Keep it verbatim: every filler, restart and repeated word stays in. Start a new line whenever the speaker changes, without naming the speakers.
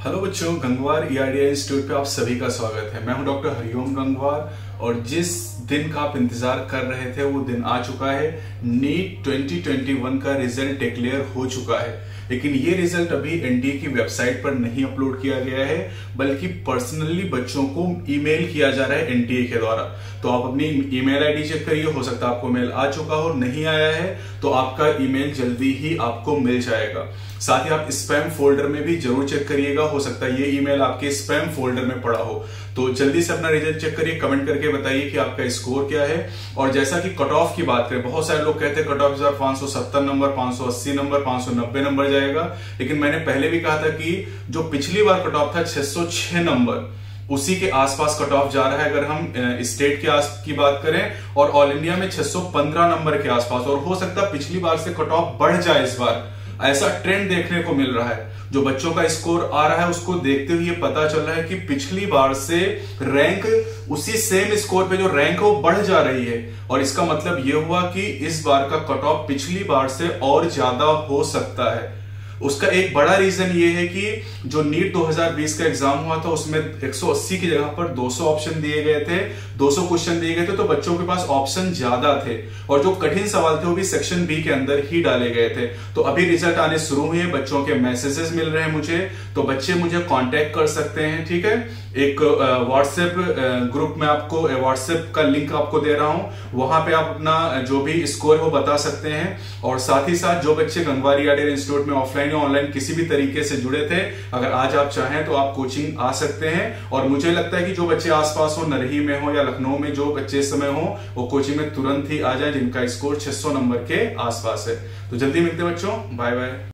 Hello बच्चों, Gangwar ERDI institute पे आप सभी का स्वागत है। मैं हूं डॉक्टर हरिओम गंगवार और जिस दिन का आप इंतजार कर रहे थे वो दिन आ चुका है। नीट ट्वेंटी ट्वेंटी वन का रिजल्ट डिक्लेयर हो चुका है, लेकिन ये रिजल्ट अभी एनटीए की वेबसाइट पर नहीं अपलोड किया गया है, बल्कि पर्सनली बच्चों को ईमेल किया जा रहा है एनटीए के द्वारा। तो आप अपनी ईमेल आईडी चेक करिए, हो सकता है आपको मेल आ चुका हो, नहीं आया है तो आपका ईमेल जल्दी ही आपको मिल जाएगा। साथ ही आप स्पैम फोल्डर में भी जरूर चेक करिएगा, हो सकता है ये ईमेल आपके स्पैम फोल्डर में पड़ा हो। तो जल्दी से अपना रिजल्ट चेक करिए, कमेंट करके बताइए कि आपका स्कोर क्या है। और जैसा कि कट ऑफ की बात करें, बहुत सारे लोग कहते हैं कट ऑफ इस बार पांच सौ सत्तर नंबर, पांच सौ अस्सी नंबर, पांच सौ नब्बे नंबर जाएगा, लेकिन मैंने पहले भी कहा था कि जो पिछली बार कट ऑफ था छह सौ छह नंबर, उसी के आसपास कट ऑफ जा रहा है। अगर हम स्टेट के आस की बात करें और ऑल इंडिया में छह सौ पंद्रह नंबर के आसपास, और हो सकता है पिछली बार से कट ऑफ बढ़ जाए इस बार, ऐसा ट्रेंड देखने को मिल रहा है। जो बच्चों का स्कोर आ रहा है उसको देखते हुए पता चल रहा है कि पिछली बार से रैंक उसी सेम स्कोर पे जो रैंक है वो बढ़ जा रही है, और इसका मतलब ये हुआ कि इस बार का कट ऑफ पिछली बार से और ज्यादा हो सकता है। उसका एक बड़ा रीजन ये है कि जो नीट दो हज़ार बीस का एग्जाम हुआ था उसमें एक सौ अस्सी की जगह पर दो सौ ऑप्शन दिए गए थे, दो सौ क्वेश्चन दिए गए थे, तो बच्चों के पास ऑप्शन ज्यादा थे, और जो कठिन सवाल थे वो भी सेक्शन बी के अंदर ही डाले गए थे। तो अभी रिजल्ट आने शुरू हुए हैं, बच्चों के मैसेजेस मिल रहे हैं मुझे, तो बच्चे मुझे कांटेक्ट कर सकते हैं। ठीक है, एक व्हाट्सएप ग्रुप में आपको व्हाट्सएप का लिंक आपको दे रहा हूं, वहां पे आप अपना जो भी स्कोर हो बता सकते हैं। और साथ ही साथ जो बच्चे गंगवार ईआरडीआई इंस्टीट्यूट में ऑफलाइन या ऑनलाइन किसी भी तरीके से जुड़े थे, अगर आज आप चाहें तो आप कोचिंग आ सकते हैं। और मुझे लगता है कि जो बच्चे आसपास हो, नरही में हो या लखनऊ में, जो बच्चे इस समय हो वो कोचिंग में तुरंत ही आ जाए जिनका स्कोर छह सौ नंबर के आसपास है। तो जल्दी मिलते हैं बच्चों, बाय बाय।